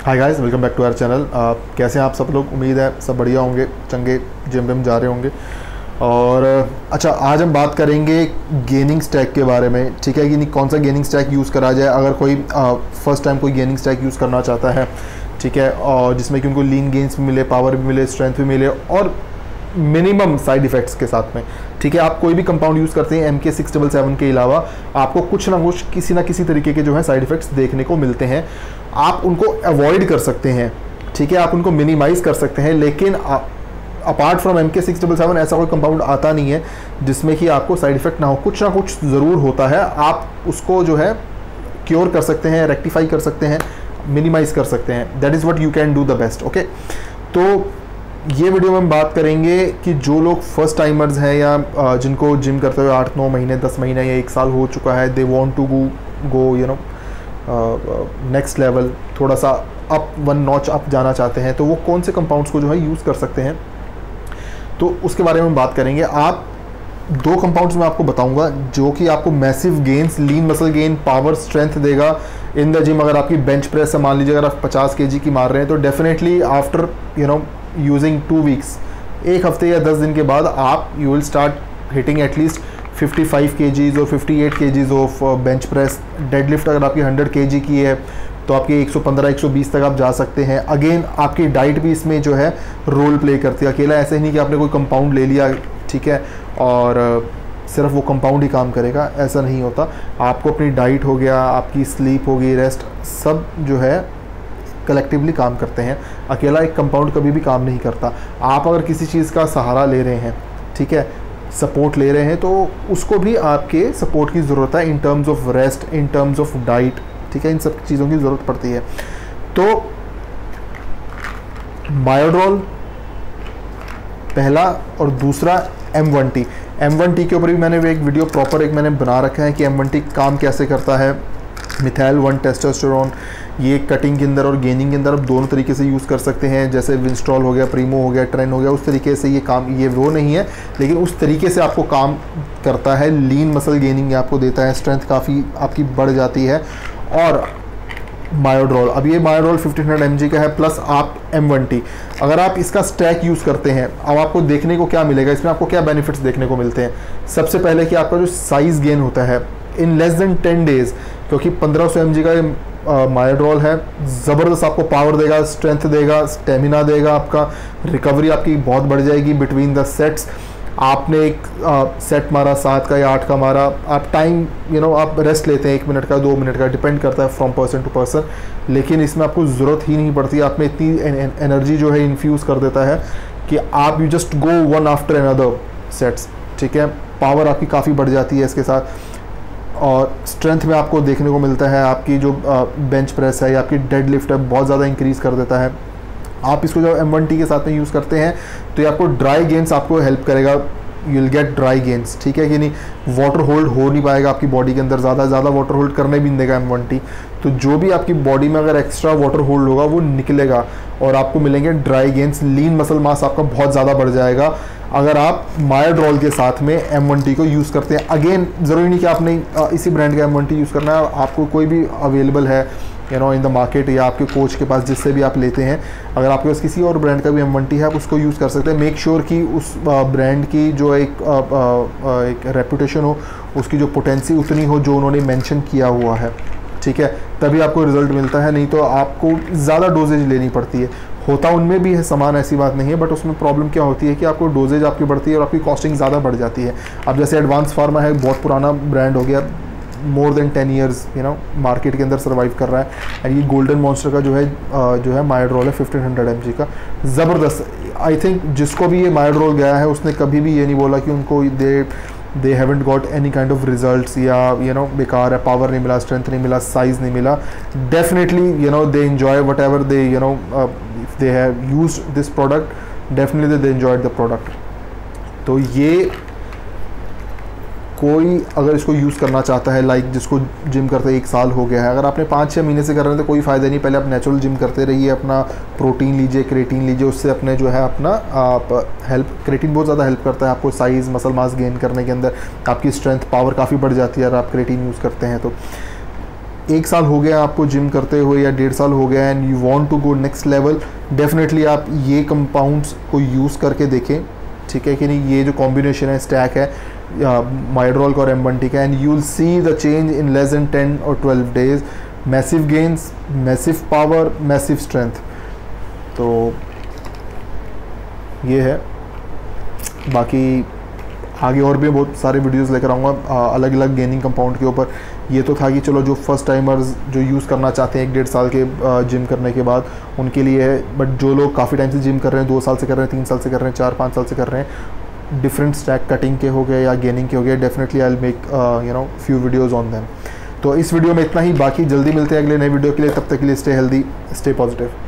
Hi guys, welcome back to our channel. कैसे हैं आप सब लोग? उम्मीद है सब बढ़िया होंगे, चंगे जिम विम जा रहे होंगे। और अच्छा, आज हम बात करेंगे गेनिंग स्टैक के बारे में, ठीक है कि नहीं। कौन सा गेनिंग स्टैक यूज़ करा जाए अगर कोई फर्स्ट टाइम कोई गेनिंग स्टैक यूज़ करना चाहता है, ठीक है, और जिसमें कि उनको लीन गेन्स भी मिले, पावर भी मिले, स्ट्रेंथ भी मिले और मिनिमम साइड इफ़ेक्ट्स के साथ में, ठीक है। आप कोई भी कंपाउंड यूज़ करते हैं MK677 के अलावा आपको कुछ ना कुछ किसी ना किसी तरीके के जो है साइड इफ़ेक्ट्स देखने को मिलते हैं। आप उनको अवॉइड कर सकते हैं, ठीक है, आप उनको मिनिमाइज़ कर सकते हैं, लेकिन अपार्ट फ्रॉम MK677 ऐसा कोई कंपाउंड आता नहीं है जिसमें कि आपको साइड इफ़ेक्ट ना हो। कुछ ना कुछ ज़रूर होता है, आप उसको जो है क्योर कर सकते हैं, रेक्टिफाई कर सकते हैं, मिनिमाइज़ कर सकते हैं। That is what you can do the best. Okay, तो ये वीडियो में हम बात करेंगे कि जो लोग फर्स्ट टाइमर्स हैं या जिनको जिम करते हुए 8-9 महीने, 10 महीने या 1 साल हो चुका है, they want to go you know next level, थोड़ा सा अप, 1 नॉच अप जाना चाहते हैं, तो वो कौन से कंपाउंड्स को जो है यूज़ कर सकते हैं, तो उसके बारे में बात करेंगे। आप 2 कंपाउंड्स मैं आपको बताऊंगा जो कि आपको massive gains, lean muscle gain, power, strength देगा इन द जिम। अगर आपकी बेंच प्रेस से मान लीजिए अगर आप 50 kg की मार रहे हैं तो डेफिनेटली आफ्टर यूजिंग 2 वीक्स, 1 हफ्ते या 10 दिन के बाद आप you will start hitting at least 55 kgs और 58 kgs off bench press. Deadlift अगर आपकी 100 kg की है तो आपके 115-120 तक आप जा सकते हैं। अगेन आपकी डाइट भी इसमें जो है रोल प्ले करती है। अकेला ऐसे ही नहीं कि आपने कोई कंपाउंड ले लिया, ठीक है, और सिर्फ वो कंपाउंड ही काम करेगा, ऐसा नहीं होता। आपको अपनी डाइट हो गया, आपकी स्लीप होगी, रेस्ट, सब जो है कलेक्टिवली काम करते हैं। अकेला एक कंपाउंड कभी भी काम नहीं करता। आप अगर किसी चीज़ का सहारा ले रहे हैं, ठीक है, सपोर्ट ले रहे हैं, तो उसको भी आपके सपोर्ट की ज़रूरत है in terms of rest, in terms of diet, ठीक है, इन सब चीज़ों की ज़रूरत पड़ती है। तो मायोड्रोल पहला, और दूसरा M1T के ऊपर भी मैंने एक वीडियो प्रॉपर एक मैंने बना रखा है कि M1T काम कैसे करता है। मिथाइल 1 टेस्टोस्टेरोन, ये कटिंग के अंदर और गेनिंग के अंदर आप दोनों तरीके से यूज़ कर सकते हैं। जैसे विंस्ट्रॉल हो गया, प्रीमो हो गया, ट्रेन हो गया, उस तरीके से ये काम, ये वो नहीं है लेकिन उस तरीके से आपको काम करता है। लीन मसल गेनिंग आपको देता है, स्ट्रेंथ काफ़ी आपकी बढ़ जाती है। और मायोड्रोल, अब ये मायोड्रोल 1500 mg का है, प्लस आप M1T, अगर आप इसका स्टैक यूज़ करते हैं, अब आपको देखने को क्या मिलेगा, इसमें आपको क्या बेनिफिट्स देखने को मिलते हैं। सबसे पहले कि आपका जो साइज़ गेन होता है इन लेस देन 10 डेज़, क्योंकि 1500 mg का मायोड्रोल है, ज़बरदस्त आपको पावर देगा, स्ट्रेंथ देगा, स्टेमिना देगा, आपका रिकवरी आपकी बहुत बढ़ जाएगी बिटवीन द सेट्स। आपने एक सेट मारा 7 का या 8 का मारा, आप टाइम आप रेस्ट लेते हैं 1 मिनट का, 2 मिनट का, डिपेंड करता है फ्रॉम पर्सन टू पर्सन, लेकिन इसमें आपको ज़रूरत ही नहीं पड़ती। आप में इतनी एनर्जी जो है इन्फ्यूज़ कर देता है कि आप you just go one after another sets, ठीक है। पावर आपकी काफ़ी बढ़ जाती है इसके साथ, और स्ट्रेंथ में आपको देखने को मिलता है, आपकी जो बेंच प्रेस है या आपकी डेड लिफ्ट है बहुत ज़्यादा इंक्रीज़ कर देता है। आप इसको जब M1T के साथ में यूज़ करते हैं तो ये आपको ड्राई गेन्स आपको हेल्प करेगा, you will get dry gains, ठीक है कि नहीं। वाटर होल्ड हो नहीं पाएगा आपकी बॉडी के अंदर, ज़्यादा वाटर होल्ड करने भी नहीं देगा M1T, तो जो भी आपकी बॉडी में अगर एक्स्ट्रा वाटर होल्ड होगा वो निकलेगा और आपको मिलेंगे dry gains. Lean muscle mass आपका बहुत ज़्यादा बढ़ जाएगा अगर आप मायोड्रोल के साथ में M1T को यूज़ करते हैं। अगेन ज़रूरी नहीं कि आपने इसी ब्रांड का M1T यूज़ करना है, आपको कोई भी अवेलेबल है इन द मार्केट या आपके कोच के पास, जिससे भी आप लेते हैं, अगर आपके पास किसी और ब्रांड का भी M1T है आप उसको यूज़ कर सकते हैं। मेक श्योर कि उस ब्रांड की जो एक रेपुटेशन हो, उसकी जो पोटेंसी उतनी हो जो उन्होंने मेंशन किया हुआ है, ठीक है, तभी आपको रिजल्ट मिलता है। नहीं तो आपको ज़्यादा डोजेज लेनी पड़ती है। होता उनमें भी है सामान, ऐसी बात नहीं है, बट उसमें प्रॉब्लम क्या होती है कि आपको डोजेज आपकी बढ़ती है और आपकी कॉस्टिंग ज़्यादा बढ़ जाती है। अब जैसे एडवांस फार्मा है, बहुत पुराना ब्रांड हो गया, मोर देन 10 ईयर्स मार्केट के अंदर सर्वाइव कर रहा है, एंड ये गोल्डन मॉन्स्टर का जो है मायोड्रोल है 1500 mg का, ज़बरदस्त। आई थिंक जिसको भी ये मायोड्रोल गया है उसने कभी भी ये नहीं बोला कि उनको they haven't got any kind of results या बेकार है, पावर नहीं मिला, स्ट्रेंथ नहीं मिला, साइज़ नहीं मिला। Definitely they enjoy whatever they if they have used this product, definitely they enjoyed the product. तो ये कोई अगर इसको यूज़ करना चाहता है, लाइक जिसको जिम करते 1 साल हो गया है, अगर आपने 5-6 महीने से कर रहे हैं तो कोई फ़ायदा नहीं। पहले आप नेचुरल जिम करते रहिए, अपना प्रोटीन लीजिए, क्रेटीन लीजिए, उससे अपने जो है अपना आप हेल्प, क्रेटीन बहुत ज़्यादा हेल्प करता है आपको साइज़, मसल मास गेन करने के अंदर। आपकी स्ट्रेंथ, पावर काफ़ी बढ़ जाती है अगर आप क्रेटीन यूज़ करते हैं तो। 1 साल हो गया आपको जिम करते हुए या 1.5 साल हो गया and you want to go next level, definitely आप ये कंपाउंड्स को यूज़ करके देखें, ठीक है कि नहीं। ये जो कॉम्बिनेशन है, स्टैक है माइड्रोल का और M1T का, and you will see the change in less than 10 और 12 days. Massive gains, massive power, massive strength. तो ये है। बाकी आगे और भी बहुत सारे वीडियोस लेकर आऊँगा अलग अलग गेनिंग कंपाउंड के ऊपर। ये तो था कि चलो जो फर्स्ट टाइमर्स जो यूज़ करना चाहते हैं 1-1.5 साल के जिम करने के बाद उनके लिए है, बट जो लोग काफ़ी टाइम से जिम कर रहे हैं, 2 साल से कर रहे हैं, 3 साल से कर रहे हैं, 4-5 साल से कर रहे हैं, डिफरेंट स्टैक कटिंग के हो गए या गेनिंग के हो गए, definitely I will make few videos on them. तो इस वीडियो में इतना ही, बाकी जल्दी मिलते हैं अगले नए वीडियो के लिए। तब तक के लिए स्टे हेल्दी, स्टे पॉजिटिव।